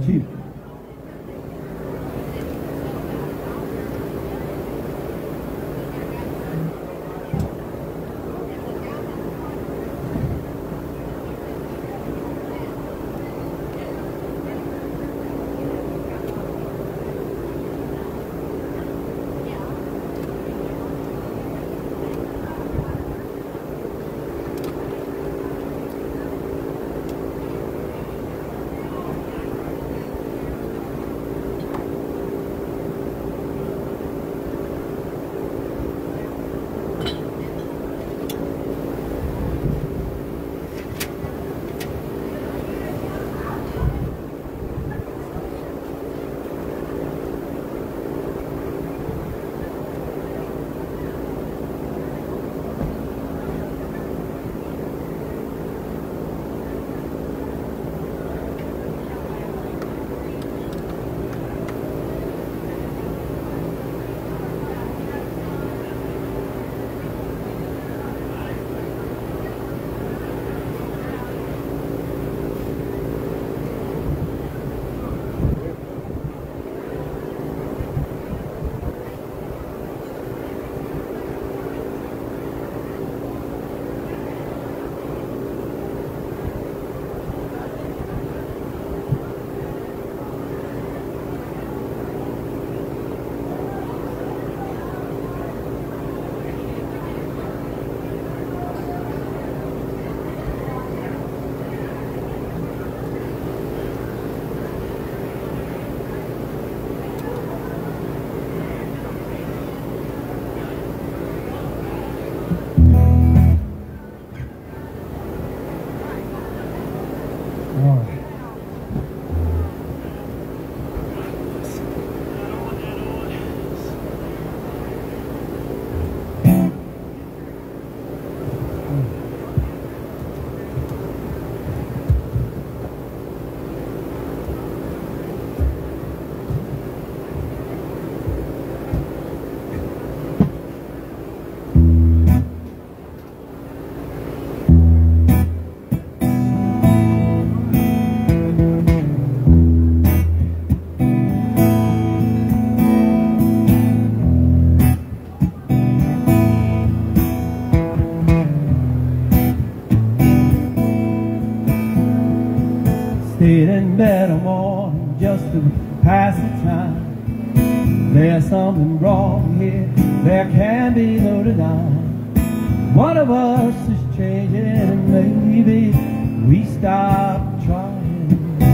2. Stayed in bed all morning just to pass the time. There's something wrong here, there can be no denying. One of us is changing and maybe we stop trying.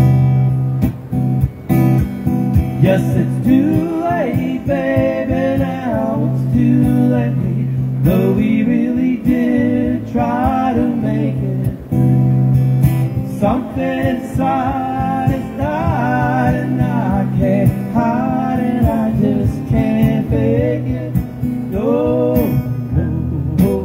Yes, it's too late, baby, now it's too late. Though we really did try to make it. Something inside has died and I can't hide it, I just can't fake it. No, no.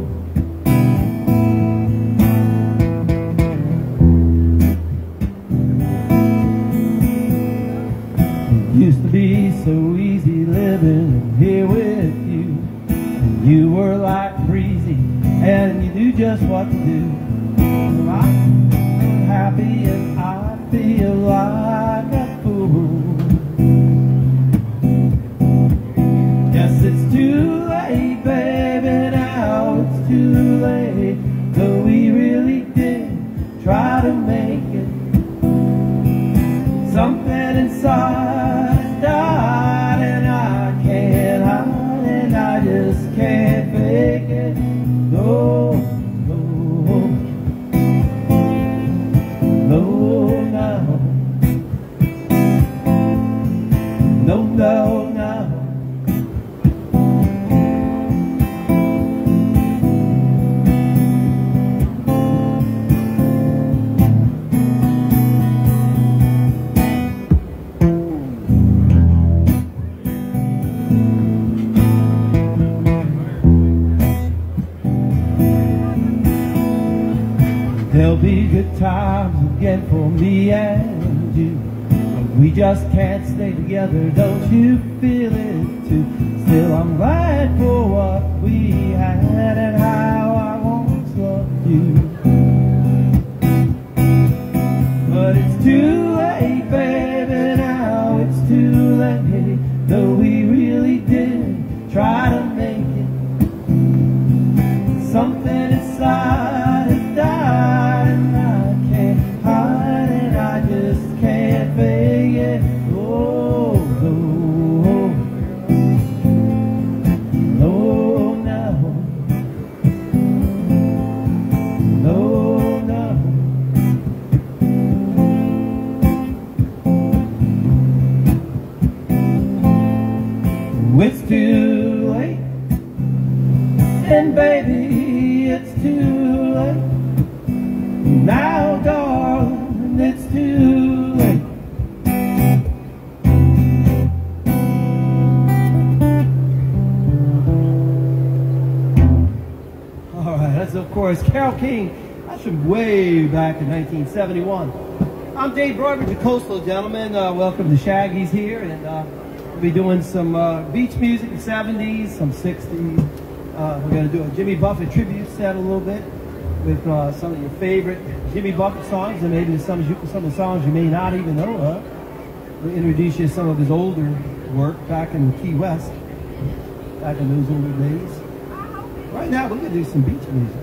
It used to be so easy living here with you. And you were like breezy and you knew just what to do. I'm happy and I feel like a fool. Yes, it's too late, baby, now it's too late. Though we really did try to make it. Something inside died and I can't hide it, I just can't fake it. No, no. No, no, no, no, no. There'll be good times again for me and you, but we just can't stay together, don't you feel it too? Still I'm glad for what we had and how I once loved you. But it's too late, baby, Something inside has died, and I can't hide it, I just can't fake it. Oh, no, no, no, no, no. It's too late, and baby, it's too late. Now, darling, it's too late. All right, that's of course Carole King. That's from way back in 1971. I'm Dave Broadbridge, the Coastal Gentleman. Welcome to Shaggy's here, and we'll be doing some beach music, 70s, some 60s. We're going to do a Jimmy Buffett tribute set a little bit with some of your favorite Jimmy Buffett songs, and maybe some of the songs you may not even know of. We'll introduce you to some of his older work back in Key West, back in those older days. Right now, we're going to do some beach music.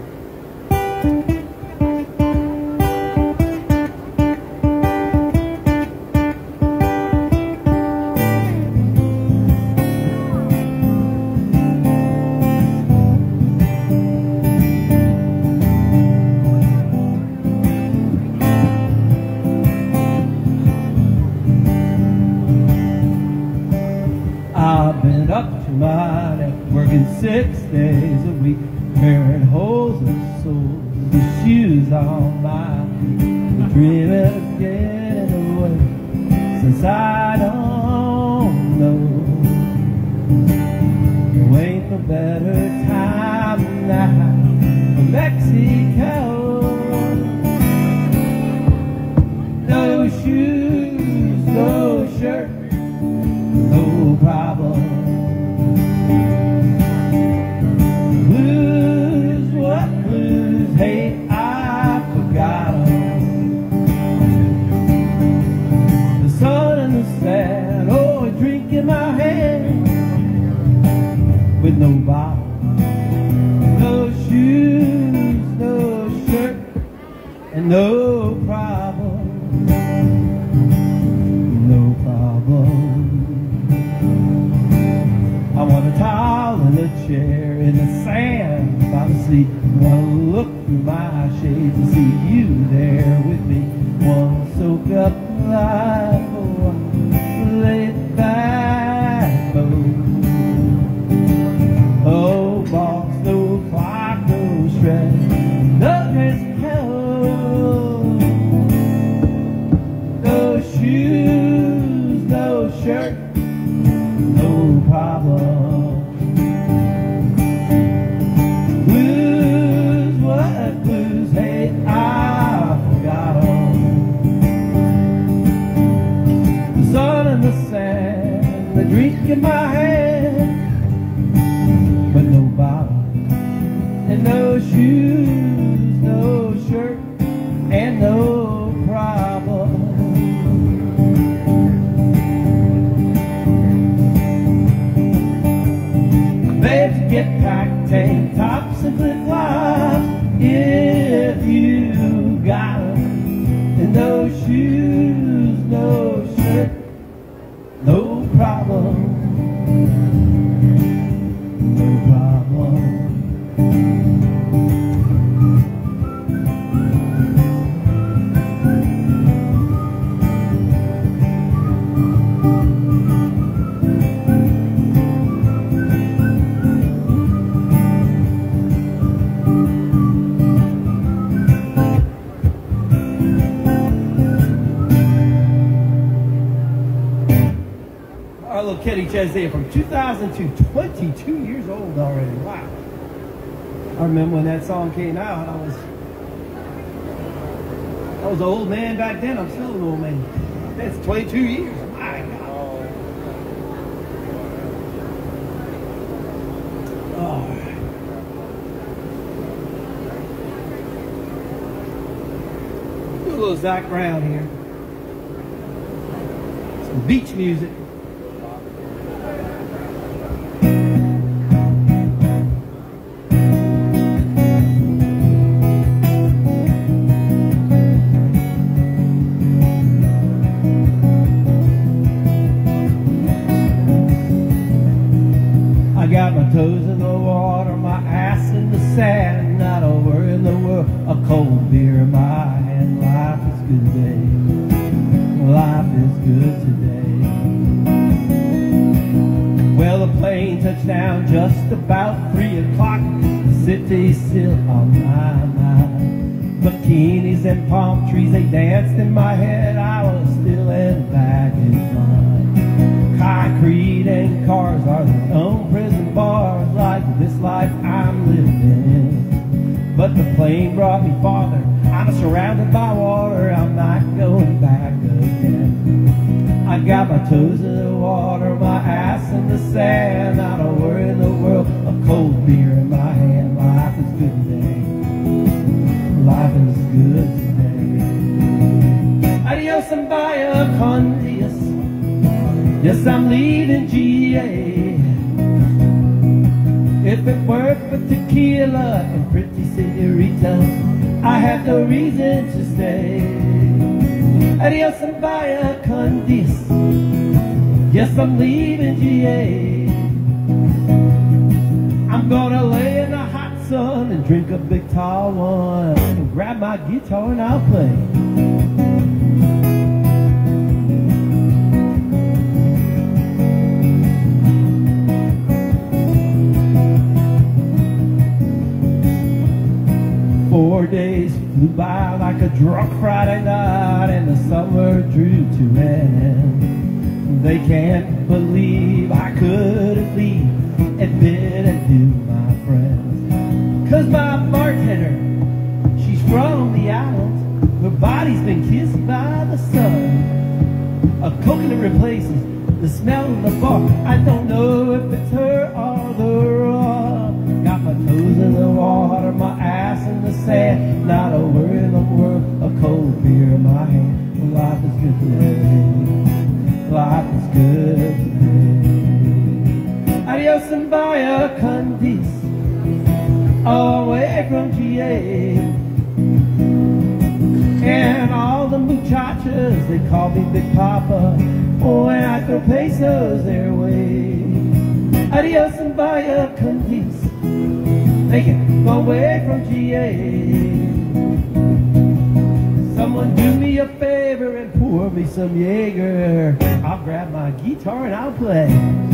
I've been up to my neck, working 6 days a week, tearing holes in soles, with shoes on my feet, dreaming of getting away, since I don't know. Wait for better time now, for Mexico. No shoes, no shirt, no problem. Blues, what blues? Hey, I forgot 'em. The sun and the sand, oh, a drink in my hand, with no bottle, no shoes, no shirt, and no problem, no problem. I want a towel and a chair in the sand by the sea. I want to look through my shades and see you there with me. Want to soak up life for one laid back boat. Oh, boss, no clock, no stress, no dress code, no shoes, no shirt, no problem. Blues, what blues? Hey, I forgot 'em. The sun and the sand, the drink in my hand, but no bottle, and no shoes, no shirt, and no problem. Babes, get packed, tank tops and flip-flops if you got 'em. And no shoes, no shirt, no problem, no problem. Our little Kenny Chesney from 2002, 22 years old already. Wow. I remember when that song came out, I was an old man back then. I'm still an old man. That's 22 years. My God. Oh. Do a little Zac Brown here. Some beach music. sand, not a worry in the world, a cold beer in my hand. Life is good today, life is good today. Well, the plane touched down just about 3 o'clock. The city's still on my mind. Bikinis and palm trees, they danced in my head. I was still in baggage line. Concrete and cars are their own prison bars, like this life I'm living in. But the plane brought me farther. I'm surrounded by water, I'm not going back again. I got my toes in the water, my ass in the sand, not a worry in the world, a cold beer in my hand. Life is good today, life is good today. Adios and vaya con Dios. Yes, I'm leaving GA. If it weren't for tequila and pretty senoritas, I have no reason to stay. Adios and vaya con Dios. Yes, I'm leaving GA. I'm gonna lay in the hot sun and drink a big tall one and grab my guitar and I'll play. 4 days flew by like a drunk Friday night, and the summer drew to an end. They can't believe I couldn't leave, admit and do, my friends. 'Cause my bartender, she's from the islands, her body's been kissed by the sun. A coconut replaces the smell of the bar. I don't know if it's her or the rum. Got my toes in the water, my ass in the sand, not a worry in the world, a cold beer in my hand. Life is good today, life is good today. Adios and vaya con Dios, all away from GA. And all the muchachas, they call me Big Papa, when I throw pesos their way. Adios and vaya con Dios, making my way from GA. Someone do me a favor and pour me some Jaeger. I'll grab my guitar and I'll play.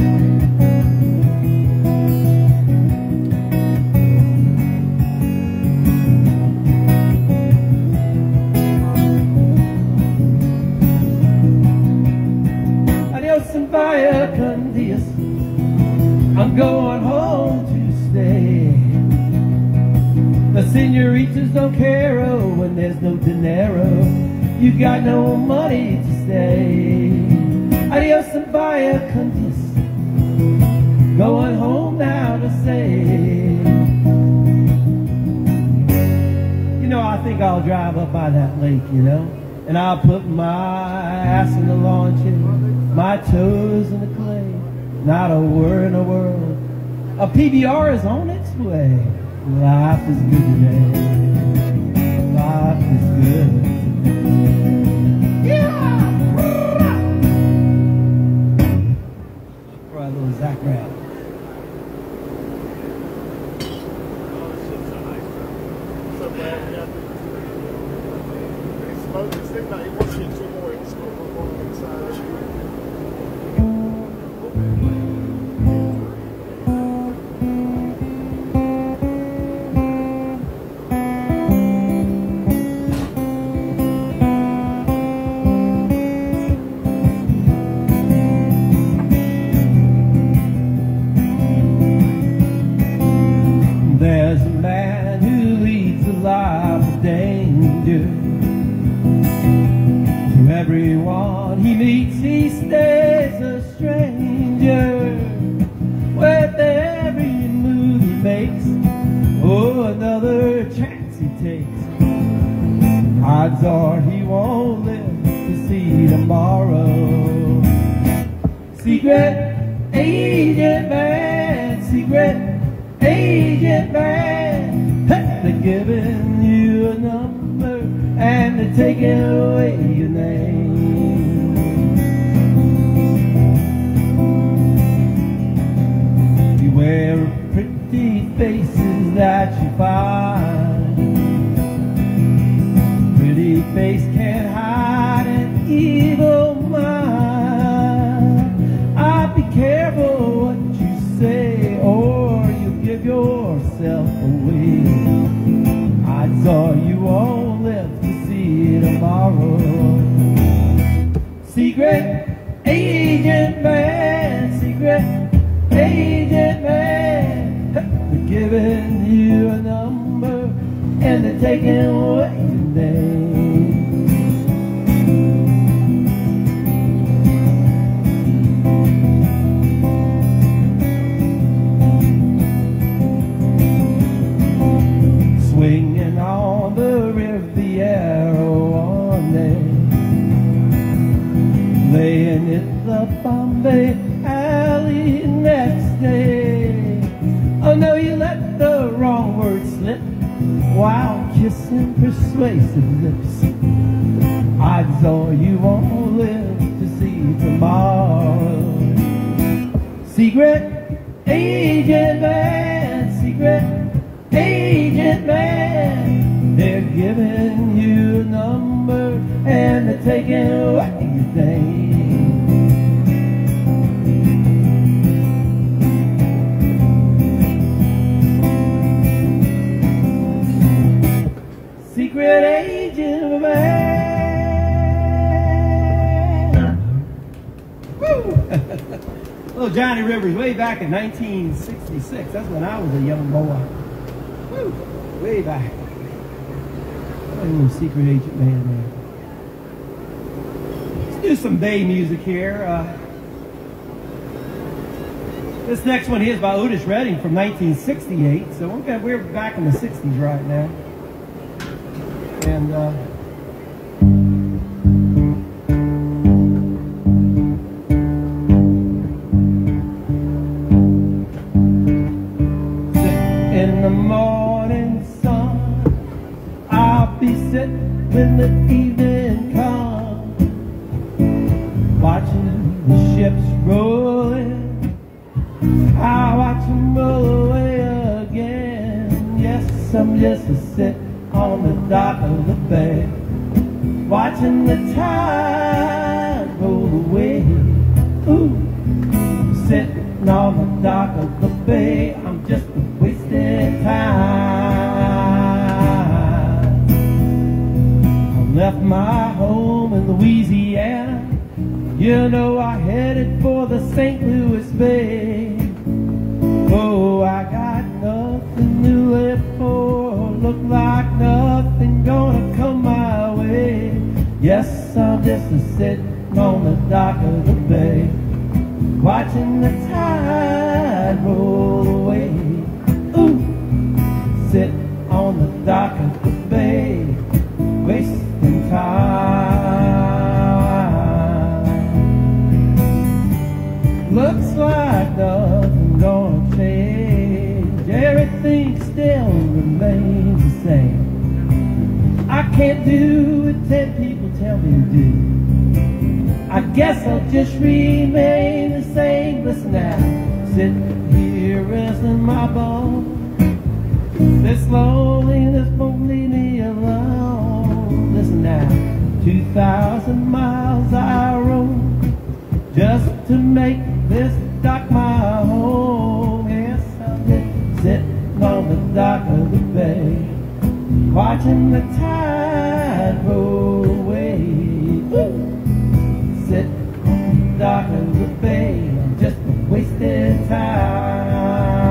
Adios and vaya con Dios, I'm going home to stay. The senoritas don't care, oh, when there's no dinero. You got no money to stay. Adios and vaya con Dios, going home now to stay. You know, I think I'll drive up by that lake, you know, and I'll put my ass in the lawn chair, my toes in the clay, not a word in the world. A PBR is on its way. Life is good today, life is good today. Yeah! Right, little Zach Rap. So glad you got the smoke this thing. Now he wants to get 2 more. He's smoke one more inside. There's a man who leads a life of danger. To everyone he meets, he stays a stranger. With every move he makes, oh, another chance he takes. Odds are he won't live to see tomorrow. Secret agent man, secret agent man, they're giving you a number and they're taking away your name. Beware of pretty faces that you find face can't hide an evil mind. I'll be careful what you say, or you give yourself away. Odds are you won't live to see tomorrow. Secret agent man, secret agent man, they're giving you a number and they're taking away your name. Swinging on the Riviera one day, laying in the Bombay alley next day. Oh no, you let the wrong word slip while kissing persuasive lips. Odds are you won't live to see tomorrow. Secret agent man, secret agent man, they're giving you a number and they're taking away your thing. Secret agent man. Woo! Little Johnny Rivers, way back in 1966. That's when I was a young boy. Woo! Way back. Oh, secret agent man there. Let's do some Bay music here. This next one here is by Otis Redding from 1968. So we're back in the 60s right now. And in the morning sun, I'll be sitting when the evening comes, watching the ships rolling. I watch them roll away again. Yes, I'm just a sit on the dock of the bay, watching the tide roll away. Ooh, sitting on the dock of the bay, I'm just wasting time. I left my home in Louisiana, you know I headed for the St. Louis Bay. Oh, I got nothing to live for, look like nothing gonna come my way. Yes, I'm just sitting on the dock of the bay, watching the tide roll away. Ooh, sitting on the dock of the bay, wasting time. Looks like nothing gonna change, everything still remains the same. I can't do what 10 people tell me to do. I guess I'll just remain the same. Listen now, sitting here resting my bones. This loneliness won't leave me alone. Listen now, 2,000 miles I roam just to make this dock my home. Yes, I'm just sitting on the dock of the bay, watching the tide roll away. Sitting on the dock of the bay, I'm just wasting time.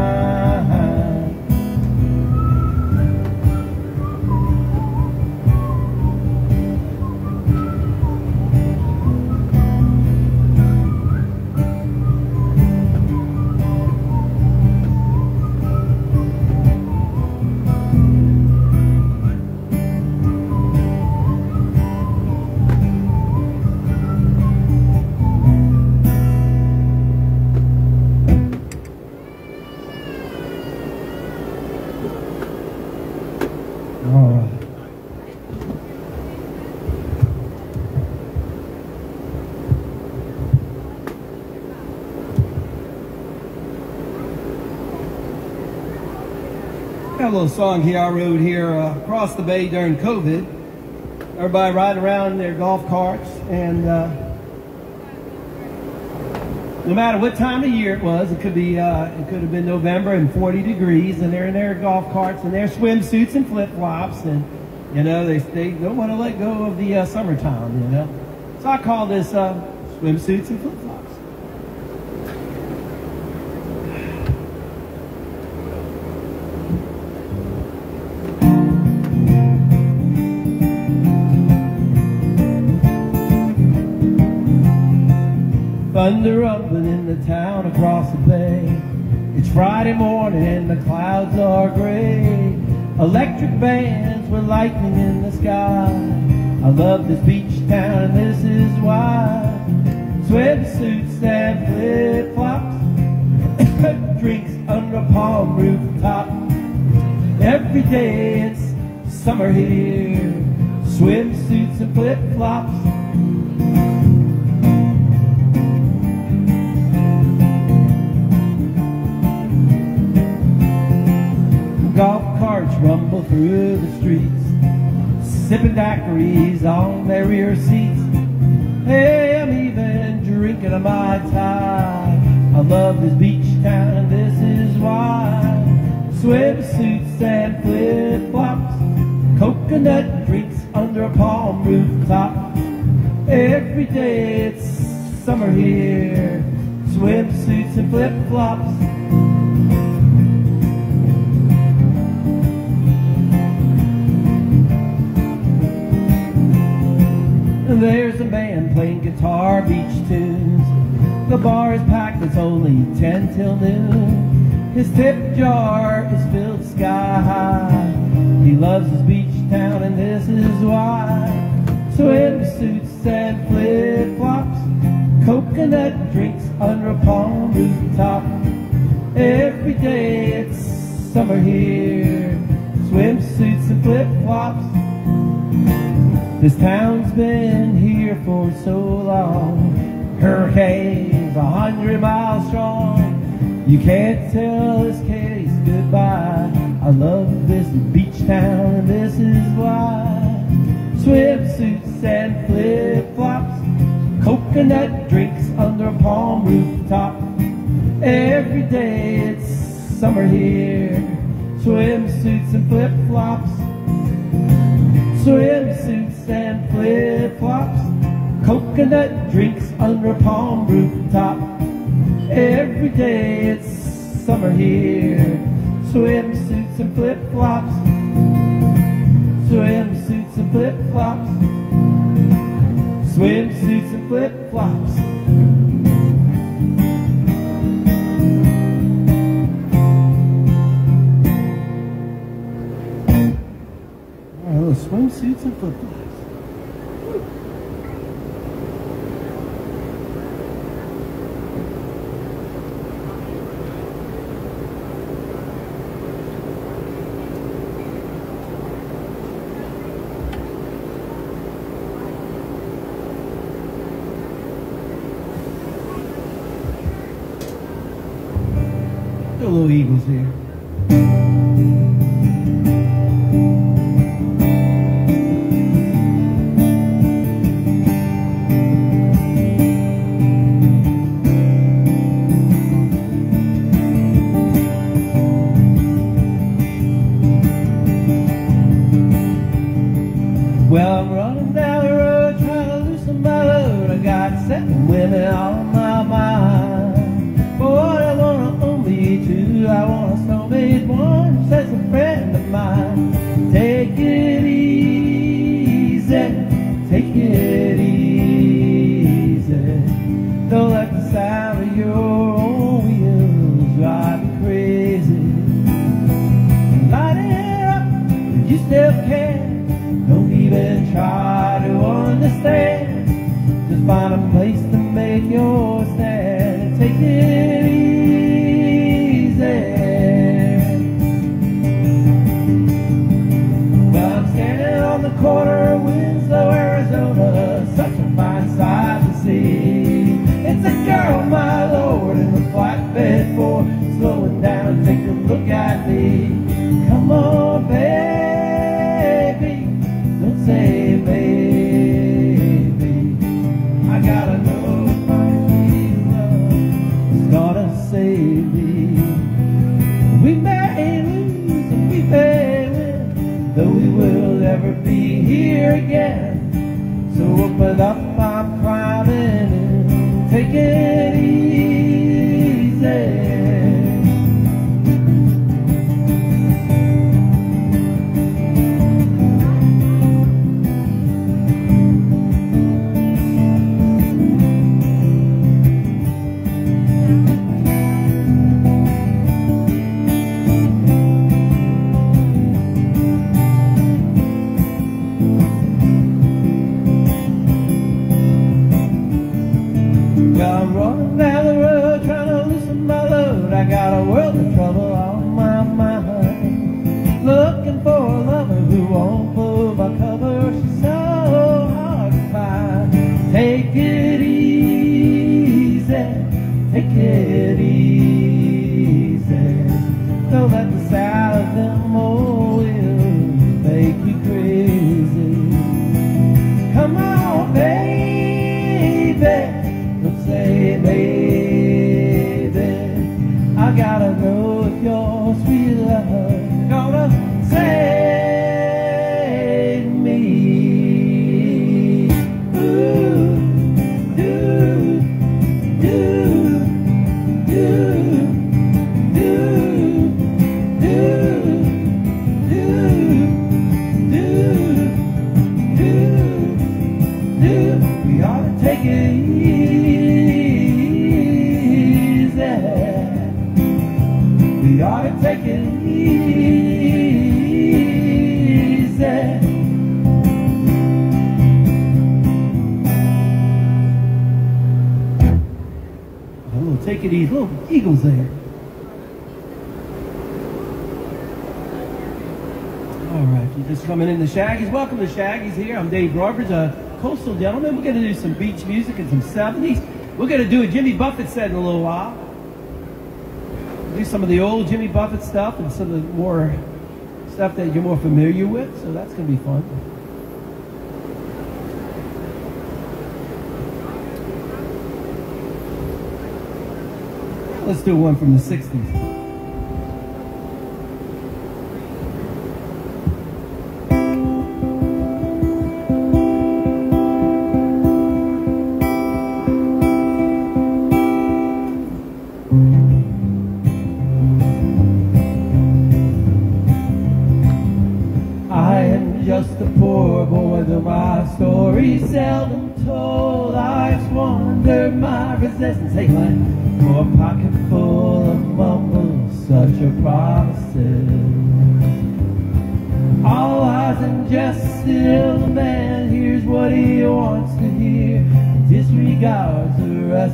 Got a little song here I wrote here across the bay during COVID. everybody riding around in their golf carts, and no matter what time of year it was, it could have been November and 40 degrees, and they're in their golf carts and their swimsuits and flip-flops, and you know they don't want to let go of the summertime, you know. So I call this swimsuits and flip-flops. Thunder rumbling in the town across the bay. It's Friday morning and the clouds are gray. Electric bands with lightning in the sky. I love this beach town and this is why. Swimsuits and flip-flops, drinks under a palm rooftop. Every day it's summer here. Swimsuits and flip-flops. Golf carts rumble through the streets, sipping daiquiris on their rear seats. Hey, I'm even drinking a Mai Tai. I love this beach town and this is why. Swimsuits and flip-flops, coconut drinks under a palm rooftop. Every day it's summer here. Swimsuits and flip-flops. There's a band playing guitar beach tunes. The bar is packed, it's only 10 till noon. His tip jar is filled sky high. He loves his beach town and this is why. Swimsuits and flip-flops, coconut drinks under a palm rooftop. Every day it's summer here. Swimsuits and flip-flops. This town's been here for so long. Hurricanes 100 miles strong. You can't tell this case goodbye. I love this beach town and this is why. Swimsuits and flip-flops, coconut drinks under a palm rooftop. Every day it's summer here. Swimsuits and flip-flops. Swimsuits and flip-flops, coconut drinks under a palm rooftop. Every day it's summer here. Swimsuits and flip-flops. Swimsuits and flip-flops. Swimsuits and flip-flops. Swimsuits and flip-flops. The little eagles here. Well, I'm running down the road trying to loosen my load. I got 7 women on my mind. Boy, I wanna own me too. I want a soulmate one, says a friend of mine. Take it easy, take it easy. Don't let the sound of your own wheels drive me crazy. Light it up, you still can. Don't even try to understand. Just find a place to make your stand. Take it easy. Well, I'm standing on the corner of Winslow, Arizona. Such a fine sight to see. It's a girl, my lord, in the flatbed Ford, slowing down, take a look at me. Come on, baby. Say, baby. though we will ever be here again. So open up, I'm climbing in, take it easy. I'm running down the road trying to loosen my load. I got a world of trouble on my mind, looking for a lover who won't pull my cover. She's so hard to find. Take it easy, take it easy. Don't let the sight of them old hills make you crazy. Come on, baby. Say, baby, I gotta know if your sweet love gonna save me. Ooh, do, do, do, do, do, do, do. We ought to take it easy. We ought to take it easy. A little take it easy, little eagles there. All right, if you're just coming in the Shaggies, welcome to Shaggies here. I'm Dave Roberts, a coastal gentleman. We're going to do some beach music and some 70s. We're going to do a Jimmy Buffett set in a little while. Do some of the old Jimmy Buffett stuff and some of the more stuff that you're more familiar with, so that's going to be fun. Let's do one from the 60s. Just a poor boy, though my story's seldom told. Life's wonder, my resistance. Take my poor pocket full of mumbles, such a promises. All lies and just still the man hears what he wants to hear and disregards the rest.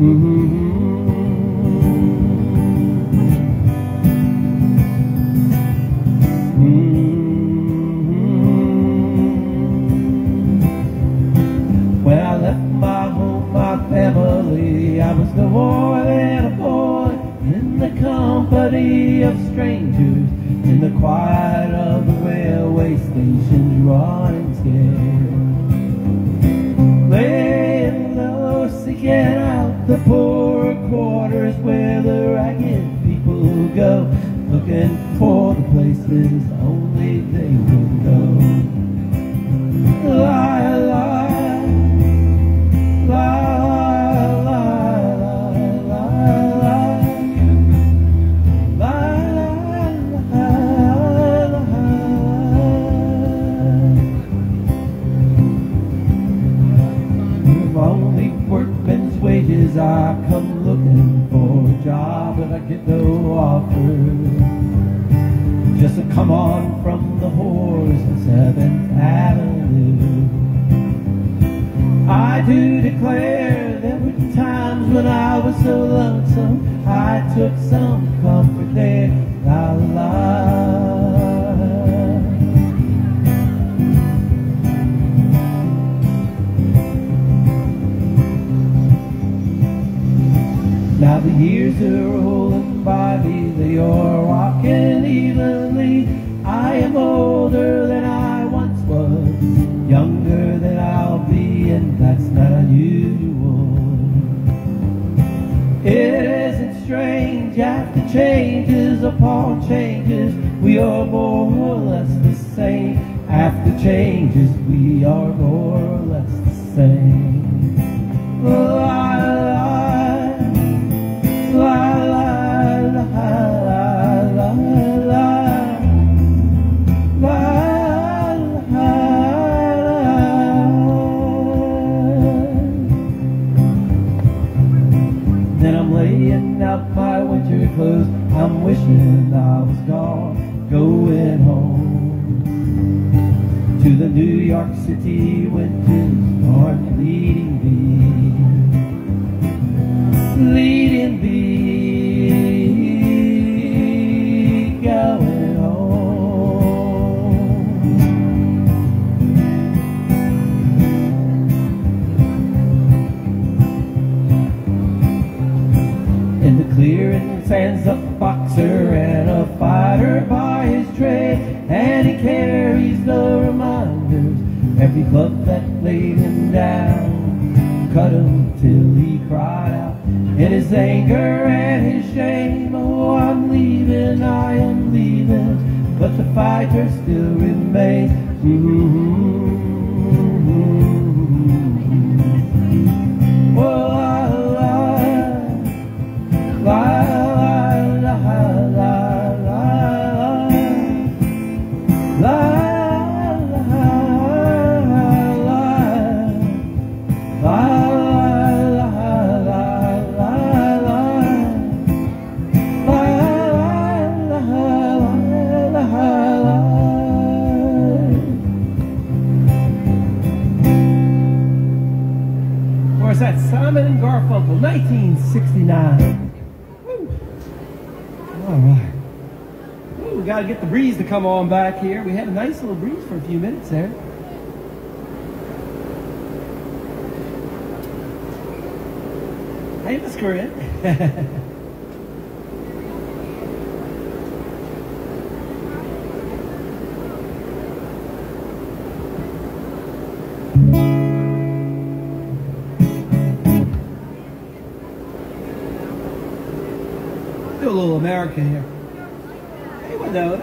When I left my home, my family, I was no more than a boy in the company of strangers, in the quiet of the railway stations, running scared. Laying low, seeking out the poorer quarters where the ragged people go, looking for the places only they would know. Lie, lie. Only workman's wages, I come looking for a job, but I get no offer. Just a come on from the horse on 7th Avenue. I do declare there were times when I was so lonesome, I took some comfort there. La la. Now the years are rolling by me, they are walking evenly. I am older than I once was, younger than I'll be, and that's not unusual. It isn't strange, after changes upon changes, we are more or less the same. After changes, we are more or less the same. La, la, la, la, la, la, la, la. Then I'm laying out my winter clothes. I'm wishing I was gone, going home to the New York City winters aren't leading me going home. In the clearing stands a boxer and a fighter by his trade, and he carries the reminders. Every club that laid him down cut him till he cried out in his anger and his shame. Oh, I'm leaving, I am leaving, but the fighter still remains. Well, that's Simon and Garfunkel, 1969. Woo. All right. Woo, we got to get the breeze to come on back here. We had a nice little breeze for a few minutes there. Hey, Miss Corinne. Do a little American here. Hey, Winona.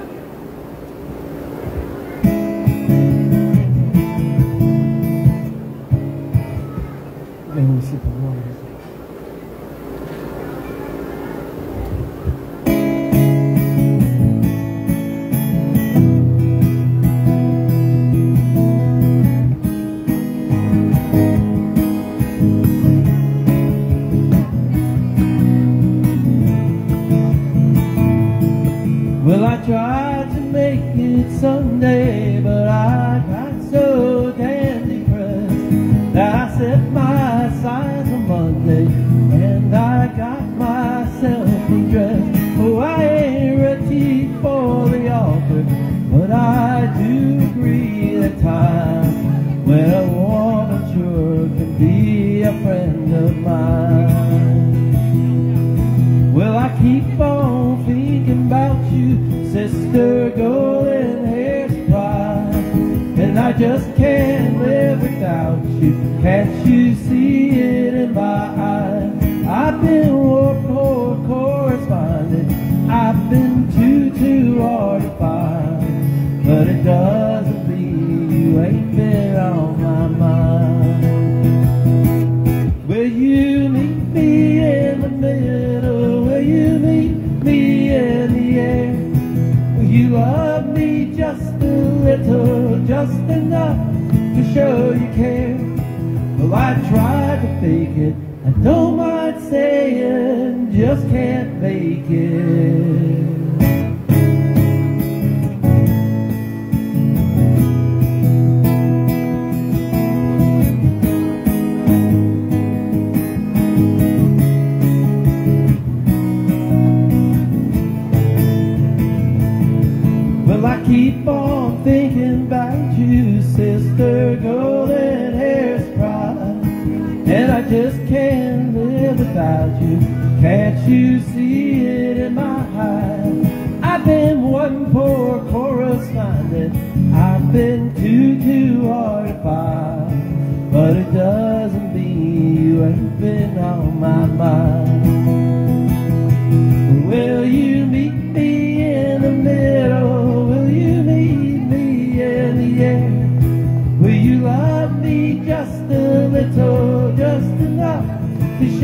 Maybe we'll sip of water. Well, I tried to make it someday, but I got so damn depressed that I set my sights on Monday and I got myself dressed. Oh, I ain't ready for the altar, but I do agree that time when a woman sure can be a friend of mine. Well, I keep on thinking about you, Sister Golden Hair Surprise, and I just can't live without you. Can't you see it in my eyes? I've been more correspondent, I've been too hard to find, but it doesn't mean you ain't been on my mind. Will you meet me in the middle? Will you meet me in the air? Will you love me just a little, just enough to show you care? Well, I tried to fake it, I don't mind saying, just can't make it. Well, I keep on thinking about you, Sister Golden Hair Surprise, and I just can't live without you. Can't you see it in my eyes? I've been one poor correspondent, I've been too hard to find, but it doesn't mean you ain't been on my mind. Will you meet me in the middle? Will you meet me in the air?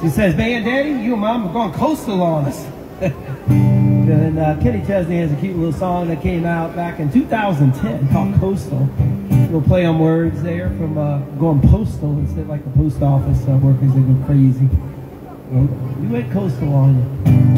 She says, "Man, Daddy, you and Mom are going coastal on us." And Kenny Chesney has a cute little song that came out back in 2010 called Coastal. We'll play on words there from going postal instead, like the post office workers, they go crazy. We went coastal on you.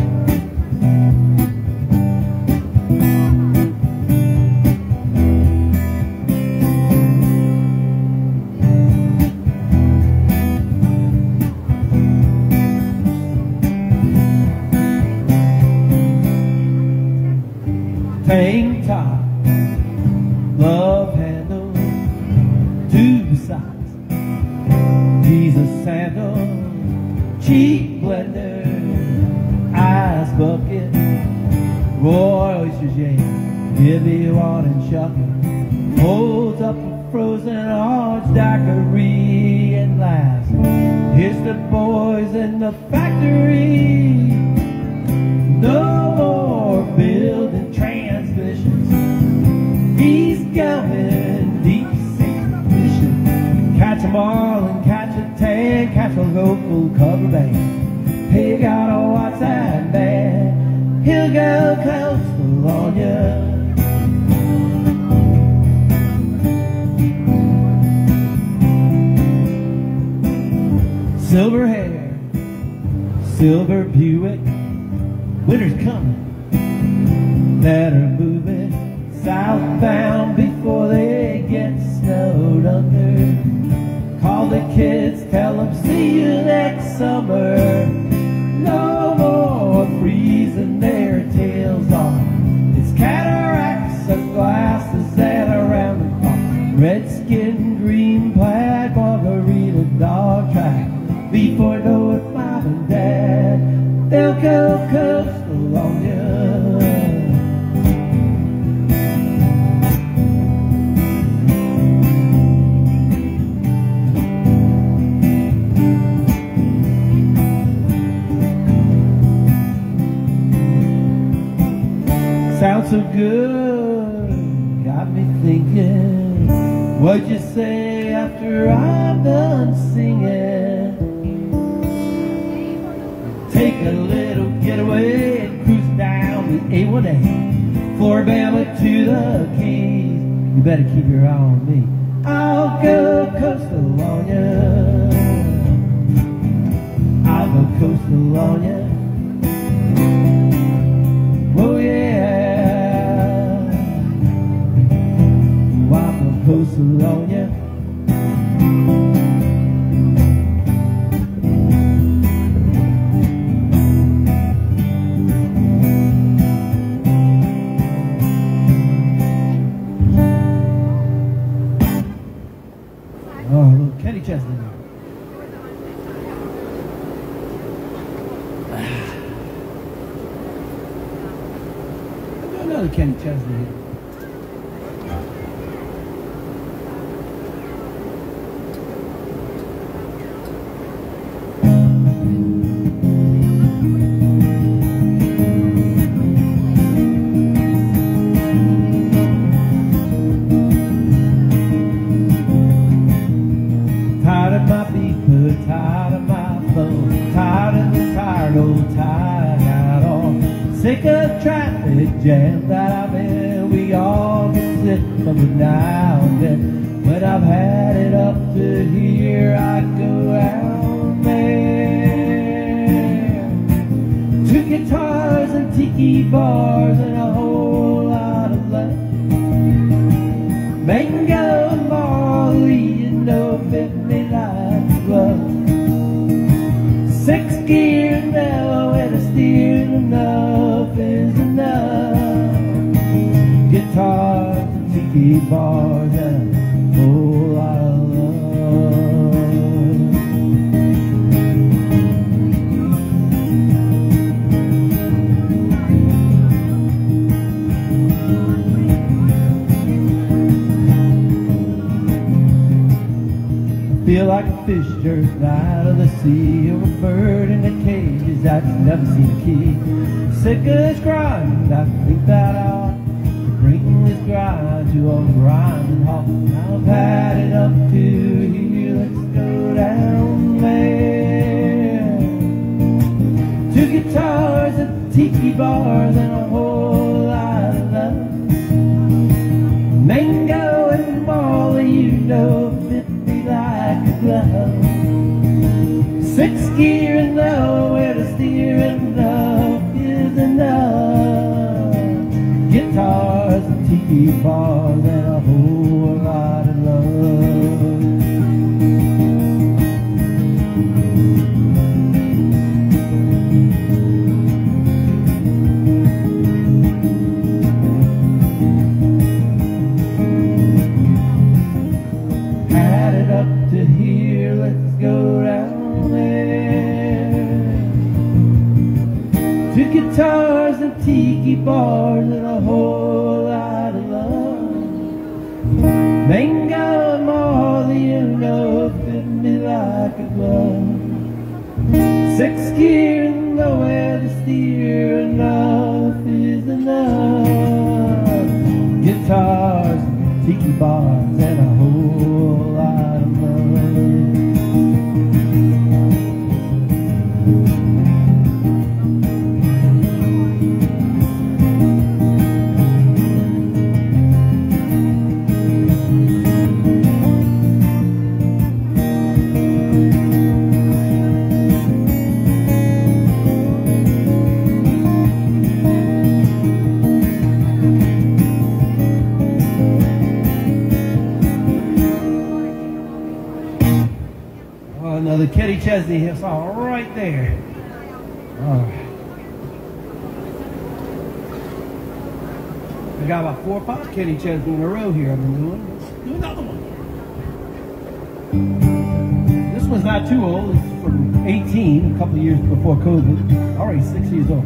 Tank top, love handle, two sides, Jesus sandal, cheap blender, ice bucket, Roy oyster jam, Gibby water and shucker, holds up a frozen orange daiquiri and laughs. Here's the boys in the factory, no more building transmissions. He's going deep sea fishing. Catch a marlin, catch a tan, catch a local cover band. He got a WhatsApp man, he'll go coastal on ya. Silver hair, silver Buick, winter's coming, better move it southbound before they get snowed under. Call the kids, tell them see you next summer. No more freezing their tails off. It's cataracts, sunglasses, and around the clock. Redskin, green plaid, margarita, dog track. Before you know it, Mom and Dad, they'll go coastal on you. Sounds so good, got me thinking. What'd you say after I'm done singing? Take a little getaway and cruise down the A1A, Floribama to the Keys. You better keep your eye on me. I'll go coastal on ya. I'll go coastal on ya. Oh yeah. I'll go coastal on ya. Oh, look, Kenny Chesney. Another Kenny Chesney here. Tired of my beeper, tired of my phone, tired of the tired old tie I got on. Sick of traffic jam that I'm in. We all get sick of it now and then. But I've had it up to here, I go out there. 2 guitars and tiki bars and a whole lot of love. Mango, Molly, and no 50 lights glove. 6 gear now and a steer, enough is enough. Guitars and tiki bars and a whole lot of feel like a fish jerked out of the sea, or a bird in a cage that's never seen a key. Sick of this grind, I think that I ought to bring this grind to a grinding halt. I've had it up to here, let's go down there. guitars and tiki bars and a whole lot of love. Mango and Molly, you know, fit me like a glove. Six gear and nowhere to steer, and love is enough. Guitars and tiki bars and a whole lot of love. Had it up to here, let's go down there. Two guitars and tiki bars and a whole lot of love. Mango and Molly, you know, fit me like a glove. Six gear and nowhere to steer, enough is enough. Guitars, tiki bars, and a whole lot of love. Another Kenny Chesney song right there. All right. I got about 4 or 5 Kenny Chesney in a row here I've been doing. Let's do another one. This one's not too old. It's from 18, a couple of years before COVID. Already 6 years old.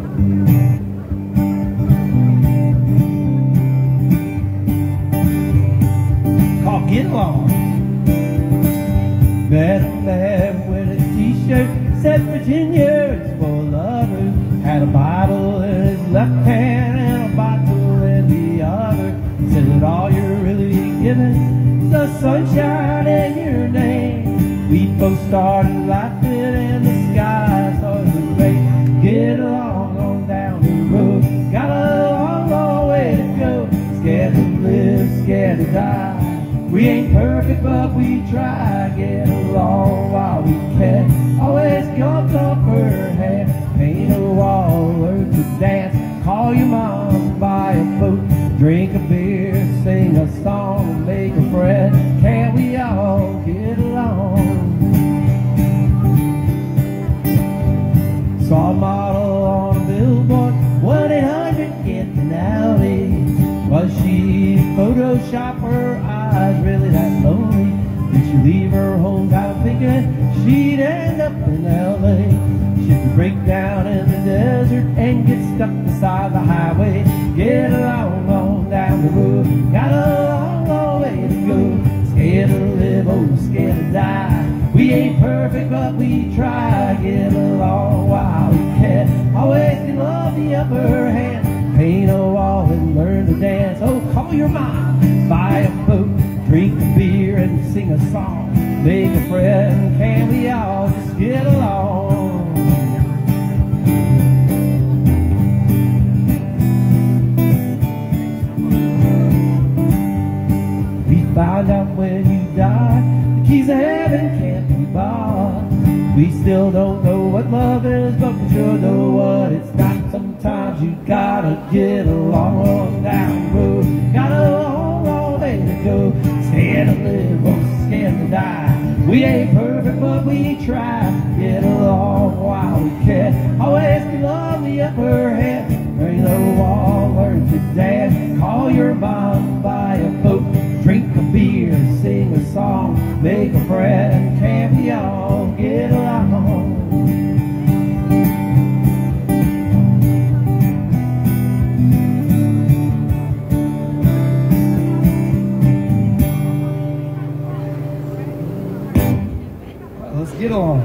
Called Get Along. Met a man with a t-shirt, said Virginia is for lovers. Had a Bible in his left hand and a bottle in the other. Said that all you're really giving is the sunshine in your name. We both started laughing and the sky started great. Get along on down the road, got a long, long way to go. Scared to live, scared to die. We ain't perfect, but we try. Get along while we can. Always gonna come her hand. Paint a wall, learn to dance. Call your mom, buy a boat. Drink a beer, sing a song, and make a friend. Can't we all get along? Saw a model on a billboard, 1-800-GET-ALLY. Was she Photoshop her eyes really that lonely? Did she leave her hometown thinking she'd end up in LA? She'd break down in the desert and get stuck beside the highway. Get along on down the road, got a long, long way to go. Scared to live, oh, scared to die. We ain't perfect, but we try. Get along while we can. Always can love the upper hand. Paint a wall and learn to dance. Oh, call your mom, buy a boat, drink a beer and sing a song. Make a friend, can we all just get along? We find out when you die, the keys of heaven can't be bought. We still don't know what love is, but we sure know what it's not. Sometimes you gotta get along down the road. Got a long, long way to go. Scared to live, or scared to die. We ain't perfect, but we try. Get along while we can. Always can love the upper hand. Bring the wall, learn to dance. Call your mom, buy a boat. Drink a beer, sing a song. Make a friend, can we all get along? Get along.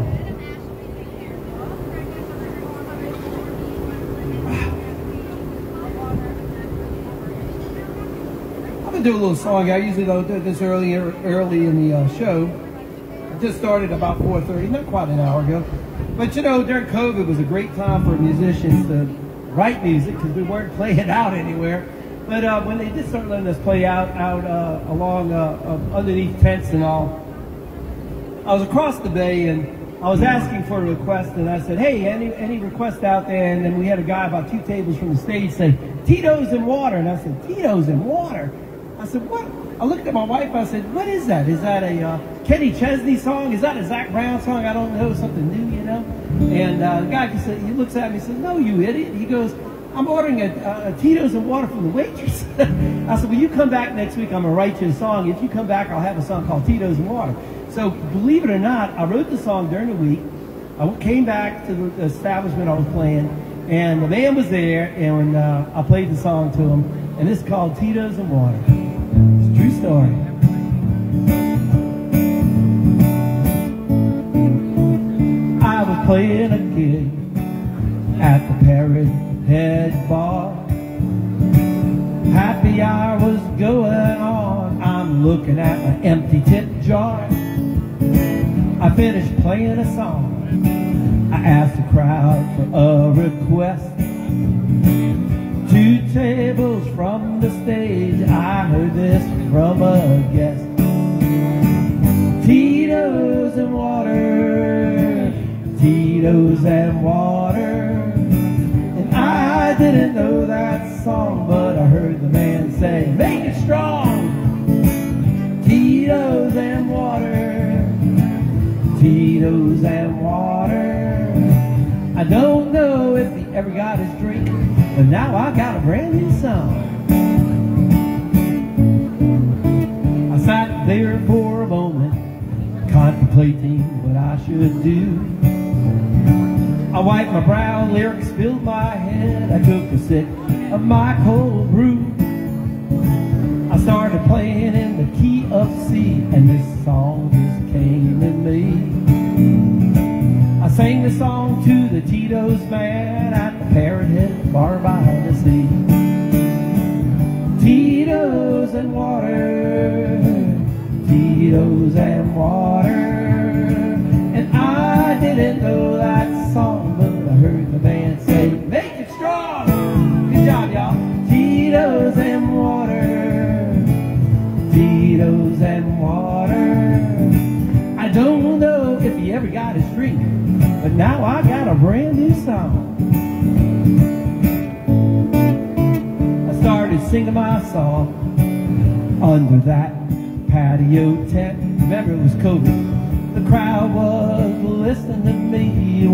I'm gonna do a little song. I usually don't do this early in the show. I just started about 4:30, not quite an hour ago. But you know, during COVID, it was a great time for musicians to write music because we weren't playing it out anywhere. But when they did start letting us play out along underneath tents and all, I was across the bay and I was asking for a request, and I said, hey, any request out there? And then we had a guy about 2 tables from the stage say, Tito's and water. And I said, Tito's and water? I said, what? I looked at my wife, I said, what is that? Is that a Kenny Chesney song? Is that a Zac Brown song? I don't know, something new, you know? And the guy, he looks at me and says, no, you idiot. He goes, I'm ordering a Tito's and water from the waitress. I said, well, you come back next week, I'm going to write you a song. If you come back, I'll have a song called Tito's and water. So believe it or not, I wrote the song during the week. I came back to the establishment I was playing, and the band was there, and I played the song to them, and it's called Tito's and Water. It's a true story. I was playing a gig at the Parrot Head Bar. Happy hour was going on. I'm looking at my empty tip jar. I finished playing a song. I asked the crowd for a request. 2 tables from the stage, I heard this from a guest. Tito's and water, Tito's and water. And I didn't know that song, but I heard the man say, make it strong. Tito's and water, Tito's and water. I don't know if he ever got his drink, but now I got a brand new song. I sat there for a moment, contemplating what I should do. I wiped my brow, lyrics filled my head. I took a sip of my cold brew. I started playing in the key of C, and this song just came to me. I sang the song to the Tito's man at the Parrot Head Bar by the sea. Tito's and water, Tito's and water. And I didn't know that song, but I heard the band say, make it strong. Good job, y'all. Tito's and water, Tito's and water. I don't know if he ever got his drink, but now I got a brand new song. I started singing my song under that patio tent. Remember, it was COVID. The crowd was listening to me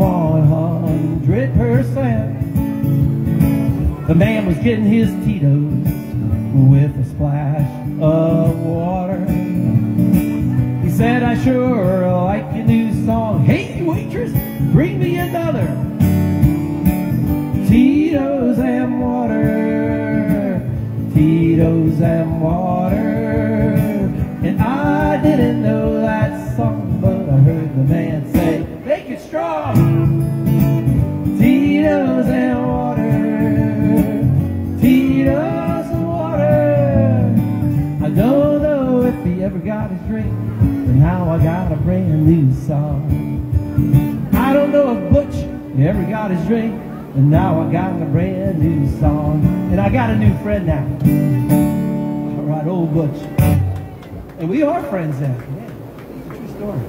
100%. The man was getting his Tito's with a splash of water. He said, I sure like your new song. Hey, waitress, bring me another. Tito's and water, Tito's and water. And I didn't know that song, but I heard the man say, make it strong. Tito's and water, Tito's and water. I don't know if he ever got his drink, but now I got a brand new song. I don't know if Butch ever got his drink, but now I got a brand new song. And I got a new friend now. All right, old Butch. And we are friends now. Yeah, it's a true story.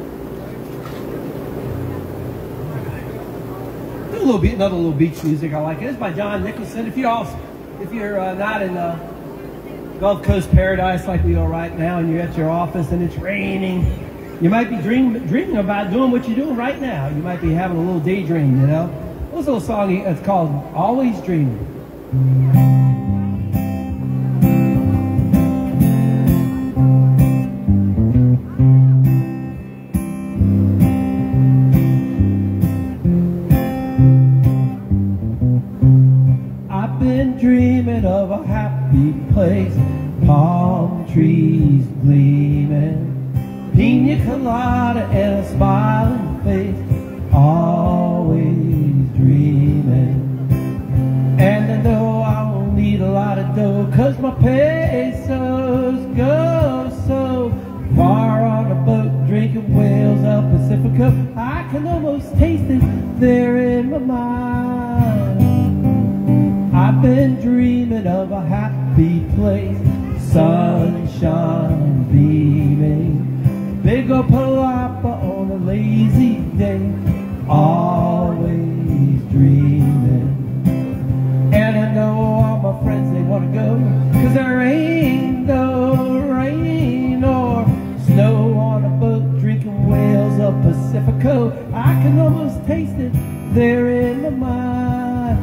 Do a little bit, another little beach music I like. It's by John Nicholson. If you're not in Gulf Coast paradise like we are right now, and you're at your office and it's raining, you might be dreaming about doing what you're doing right now. You might be having a little daydream, you know. There's a little song. It's called "Always Dreaming." Dreaming of a happy place, palm trees gleaming, pina colada and a smiling face, always dreaming. And I know I won't need a lot of dough, 'cause my pesos go so far on a boat, drinking drinking whales of Pacifico. I can almost taste it there in my mind. I've been dreaming of a happy place, sunshine beaming, big old palapa on a lazy day, always dreaming. And I know all my friends, they want to go, 'cause there ain't no rain or snow on a boat, drinking whales of Pacifico. I can almost taste it there in my mind.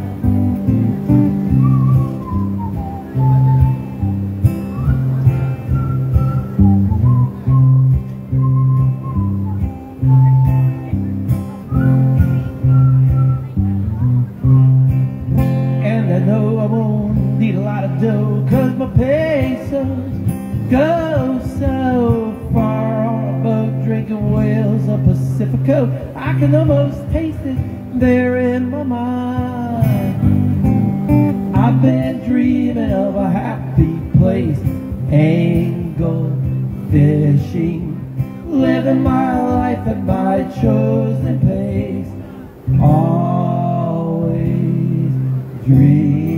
And I know I won't need a lot of dough, 'cause my pesos go so far on a boat, drinking whales of Pacifico. I can almost taste it there in my mind. I've been dreaming of a happy place, angle fishing, living my life at my chosen pace, always dreaming.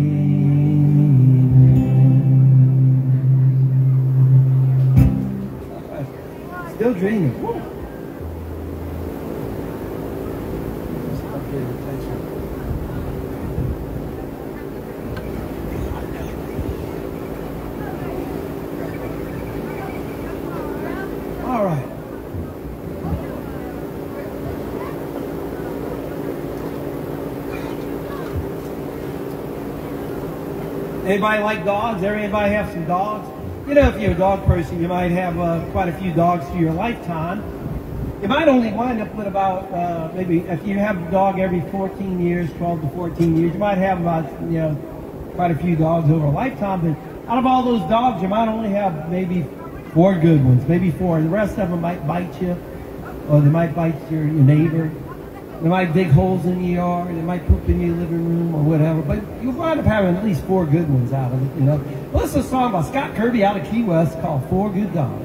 Still dreaming. Woo. All right. Anybody like dogs? Everybody have some dogs? You know, if you're a dog person, you might have quite a few dogs through your lifetime. You might only wind up with about, maybe, if you have a dog every 14 years, 12 to 14 years, you might have about, you know, quite a few dogs over a lifetime. But out of all those dogs, you might only have maybe 4 good ones, maybe 4. And the rest of them might bite you, or they might bite your neighbor. They might dig holes in your yard. They might poop in your living room or whatever. But you'll wind up having at least 4 good ones out of it, you know. Well, this is a song by Scott Kirby out of Key West called 4 Good Dogs.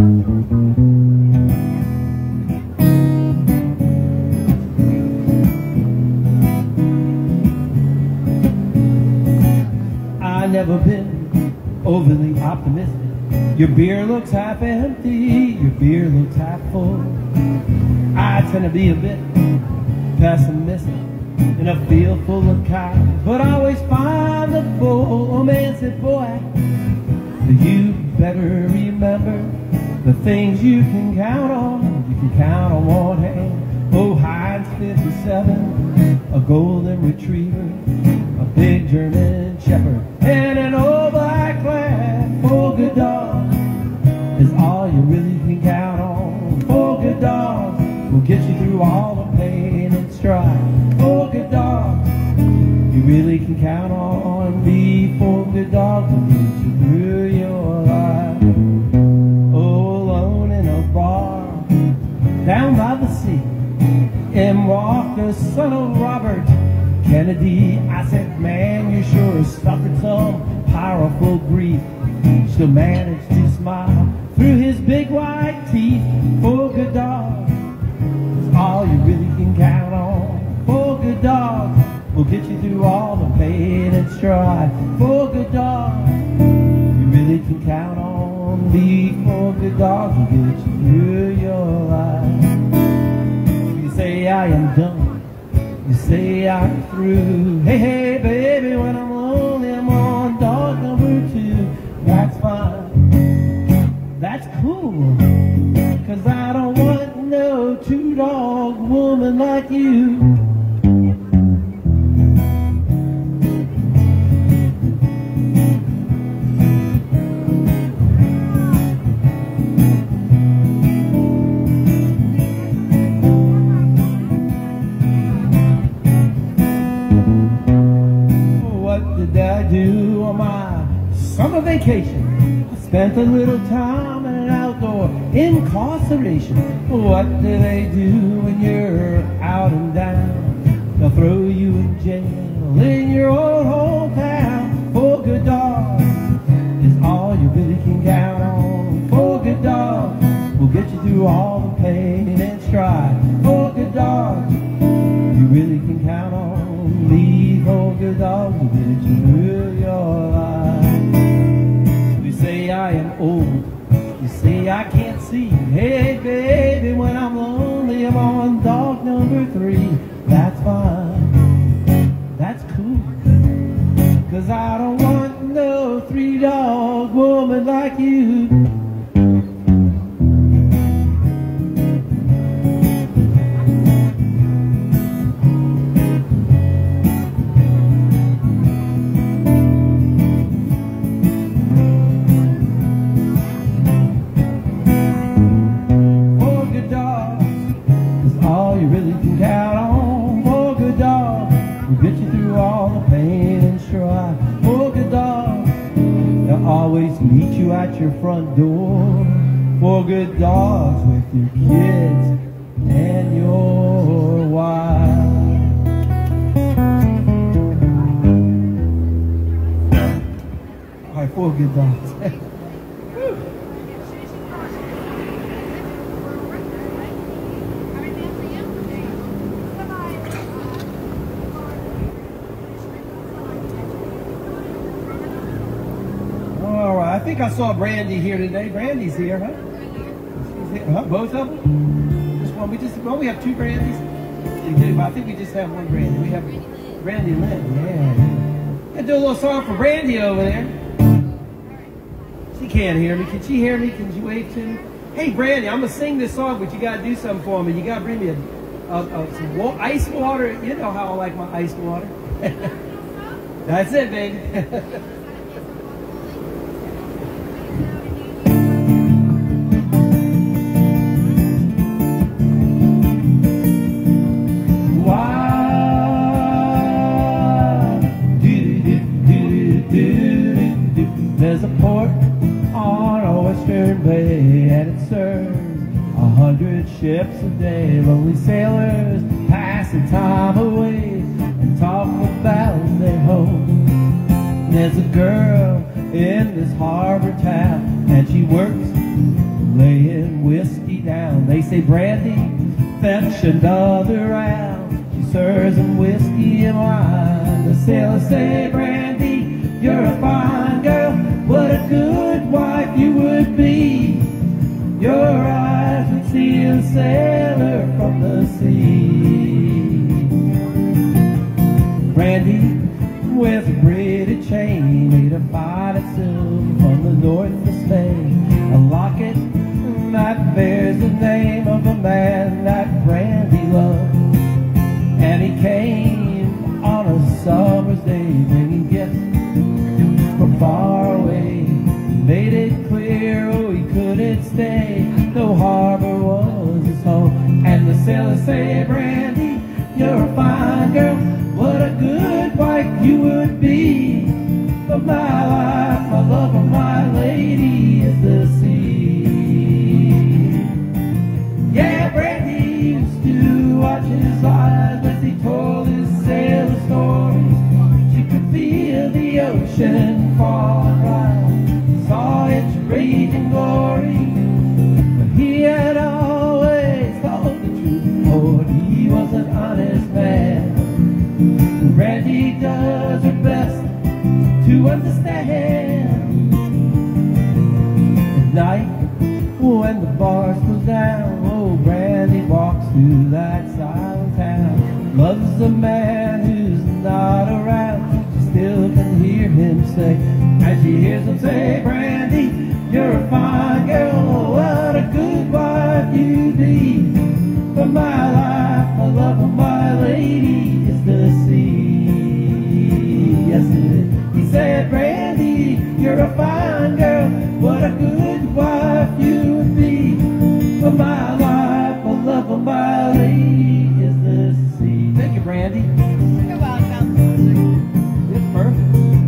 I never been overly optimistic. Your beer looks half empty. Your beer looks half full. I tend to be a bit pessimistic in a field full of cows, but I always find the bull. Oh man said, boy, you better remember the things you can count on. You can count on one hand. Oh, Heinz 57, a golden retriever, a big German shepherd, and an old black lab. 4 good dogs is all you really can count on. 4 good dogs will get you through all the pain and strife. 4 good dogs you really can count on. Be 4 good dogs will get you through your life. Oh, alone in a bar down by the sea, in walked the son of Robert Kennedy. I said, man, you sure suffered some powerful grief. Still managed to smile through his big white teeth. 4 good dogs is all you really can count on. 4 good dogs will get you through all the pain and strife. 4 good dogs you really can count on. Be 4 good dogs will get you through your life. You say I am done, you say I'm through. Hey, hey, baby, when I'm lonely, I'm on dog number 2. That's fine, that's cool, 'cause I don't want no 2-dog woman like you. What did I do on my summer vacation? I spent a little time in an outdoor incarceration. What do they do when you're out and down? They'll throw you in jail in your old hometown. 4 good dogs is all you really can count on. 4 good dogs will get you through all the pain and strife. Oh, good dogs, you really can count on these old good dogs to get you through your life. You say I am old, you say I can't see. Hey baby, when I'm lonely, I'm on dog number 3. That's fine, that's cool, 'cause I don't want no 3-dog woman like you. Always meet you at your front door. 4 good dogs with your kids and your wife. All right, 4 good dogs. I think I saw Brandy here today. Brandy's here, huh? She's here, huh? Both of them? Just one. We have 2 Brandys. I think we just have 1 Brandy. We have Brandy Lynn. Yeah. Let's do a little song for Brandy over there. She can't hear me. Can she hear me? Can you wave to me? Hey, Brandy, I'm gonna sing this song, but you gotta do something for me. You gotta bring me some ice water. You know how I like my ice water. That's it, baby. There's a port on a western bay, and it serves 100 ships a day. Lonely sailors pass the time away and talk about their home. There's a girl in this harbor town, and she works laying whiskey down. They say, Brandy, fetch another round. She serves them whiskey and wine. The sailors say, Brandy, you're a fine girl. What a good wife you would be. Your eyes would see a sailor from the sea. Brandy wears a braided chain made of fine silver from the north of Spain. A locket that bears the name of a man that Brandy loved. And he came on a summer's day bringing gifts from far away. Made it clear, oh, he couldn't stay. No harbor was his home. And the sailors say, Brandy, you're a fine girl. What a good wife you would be. But my life, my love, and my lady is the sea. Yeah, Brandy used to watch his eyes as he told his sailor stories. She could feel the ocean fall and rise, saw its raging glory, but he had always told the truth, for he was an honest man. Brandy does her best to understand. At night, when the bars close down, oh, Brandy walks through that silent town. Loves the man who's not around. She still can hear him say, as she hears him say, Brandy, you're a fine girl. Oh, what a good wife you'd be. But my life, my love, and my lady is the sea. Yes, it is. He said, Brandy, you're a fine girl. What a good wife you would be. But my life, my love, and my lady is the sea. Thank you, Brandy. You're welcome. It's perfect.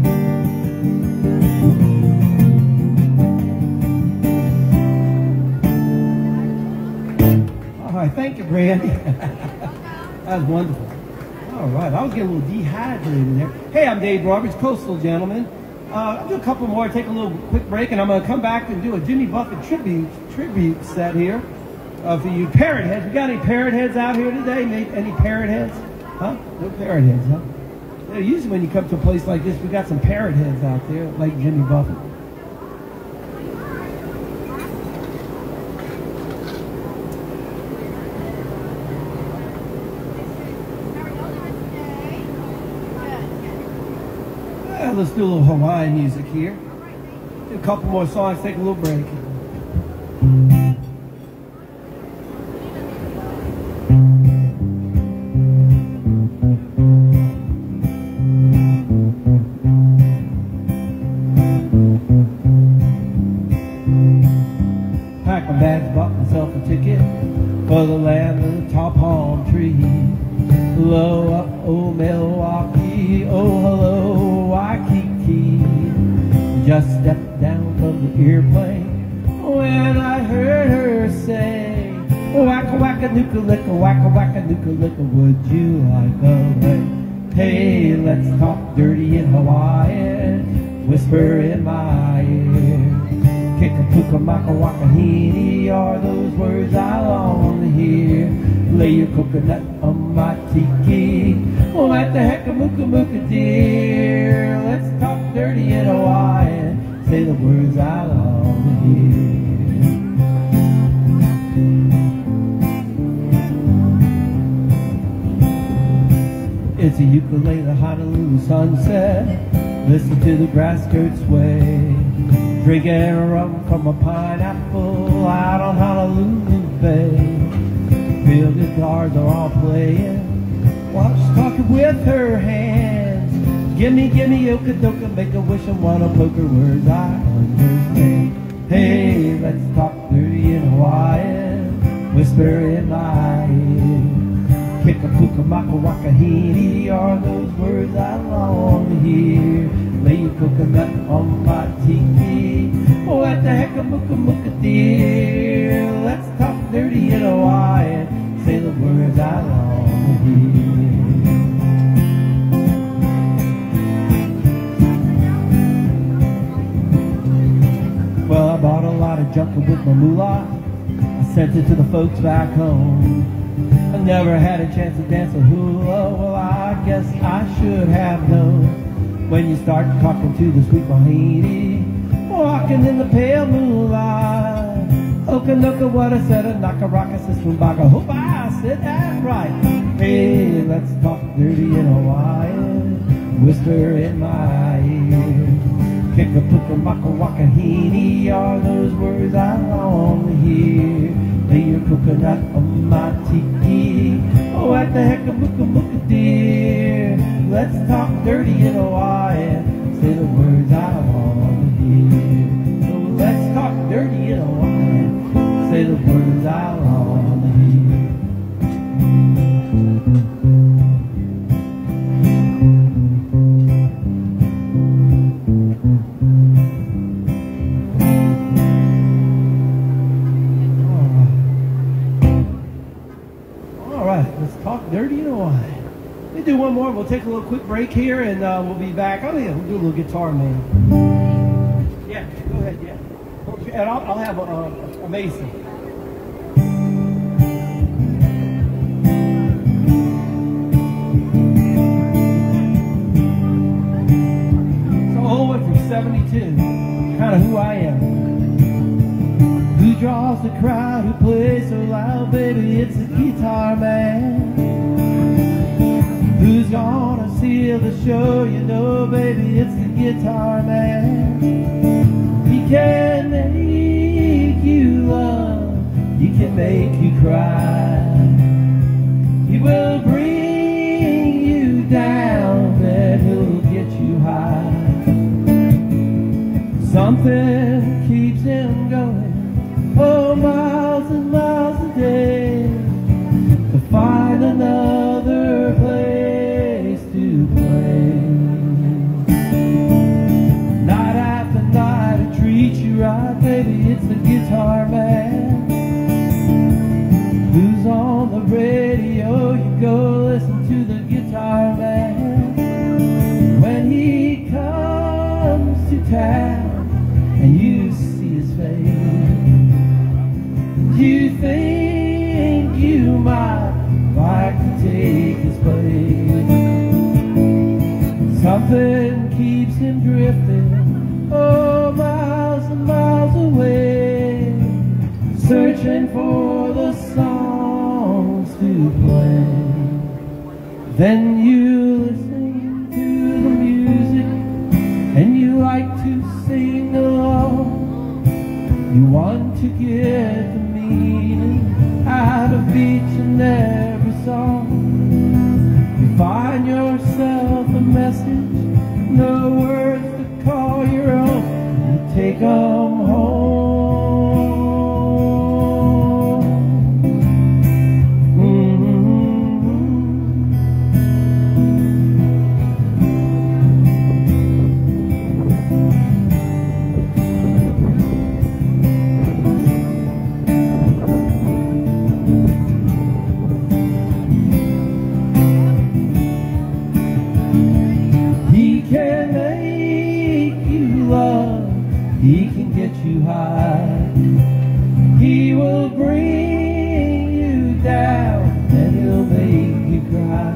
All right, thank you, Brandy. That was wonderful. All right, I was getting a little dehydrated there. Hey, I'm Dave Roberts, Coastal Gentleman. I'll do a couple more, take a little quick break, and I'm going to come back and do a Jimmy Buffett tribute set here for you parrot heads. We got any parrot heads out here today? Any parrot heads? Huh? No parrot heads, huh? Yeah, usually when you come to a place like this, we got some parrot heads out there, like Jimmy Buffett. Let's do a little Hawaiian music here. Do a couple more songs, take a little break. Packed my bags, bought myself a ticket for the land of the tall palm trees. Blow up, oh Milwaukee, oh hello Waikiki. Just stepped down from the airplane when I heard her say, wacka wacka nuka licka, wacka wacka nuka licka, would you like a way? Hey, let's talk dirty in Hawaiian, whisper in my ear. Kikapuka maka waka hini are those words I long to hear. Lay your coconut on my tiki. Oh, what the heck, a muka muka dear. Let's talk dirty in Hawaiian. Say the words I long to hear. It's a ukulele Honolulu sunset. Listen to the grass skirts sway. Drinking rum from a pineapple out on Honolulu Bay. Field guitars are all playing while she's talking with her hands. Gimme, gimme, oka-doka, make a wish and wanna poke her words I understand. Hey, let's talk dirty in Hawaiian, whisper in my ear. Kikapuka maka waka hini are those words I long to hear. Lay your coconut on my tiki. Oh, what the heck, a muka muka dear. Let's talk dirty in Hawaiian. Say the words I long to hear. Well, I bought a lot of junk with my moolah. I sent it to the folks back home. I never had a chance to dance a hula. Well, I guess I should have known. When you start talking to the sweet Mahini, walking in the pale moonlight. Okanoka, what I said, a Nakaraka, Siswambaka. Hope I said that right. Hey, let's talk dirty in Hawaiian, whisper in my ear. Kikapuka maka waka hini are those words I long to hear. Lay your coconut on my tiki. Oh, what the heck, a muka muka dear. Let's talk dirty in Hawaiian. Say the words I want to hear. So let's talk dirty in Hawaiian. Say the words I want to hear. All right, let's talk dirty in Hawaiian. We'll do one more. We'll take a little quick break here, and we'll be back. Oh yeah, we'll do a little guitar, man. Yeah, go ahead. Yeah, and I'll have a Mason. So all the way from '72, kind of who I am. Who draws the crowd? Who plays so loud, baby? It's the guitar man. Who's gonna steal the show? You know, baby, it's the guitar man. He can make you love, he can make you cry. He will bring you down, then he'll get you high. Something keeps him going, oh, miles and miles a day, to find another place to play. Night after night, it treats you right, baby, it's the guitar man. Who's on the radio? You go listen to the guitar man. When he comes you think you might like to take his place? Something keeps him drifting, oh, miles and miles away, searching for the songs to play. Then you listen to the music and you like to sing along. You want to get the meaning out of each and every song. You find yourself a message, no words to call your own. You take them home. He can get you high, he will bring you down, and he'll make you cry.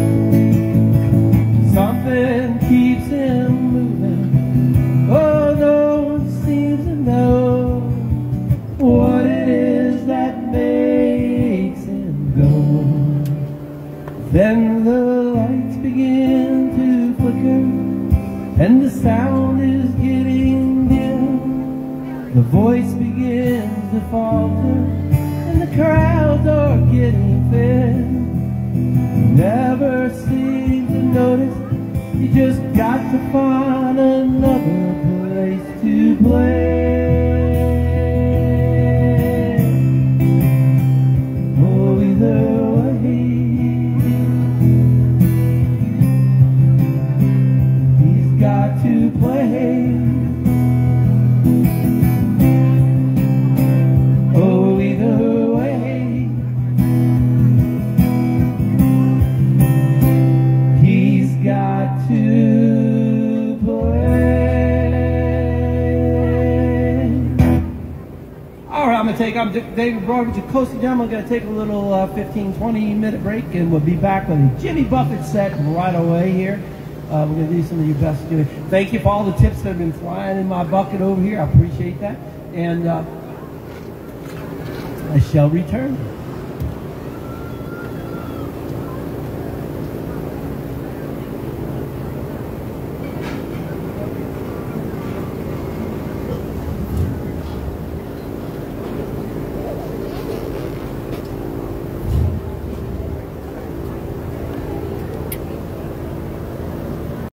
Something keeps him moving, oh, no one seems to know what it is that makes him go. Then the lights begin to flicker, and the sound is getting dim. The voice begins to falter, and the crowds are getting thin. You never seem to notice, you just got to find another place to play. Oh, either way, he's got to play. Oh, either way, he's got to play. All right, I'm David Broadridge of Coastal Gem. I'm going to take a little 15-20 minute break, and we'll be back with a Jimmy Buffett set right away here. We're going to do some of your best doing. Thank you for all the tips that have been flying in my bucket over here. I appreciate that. And I shall return.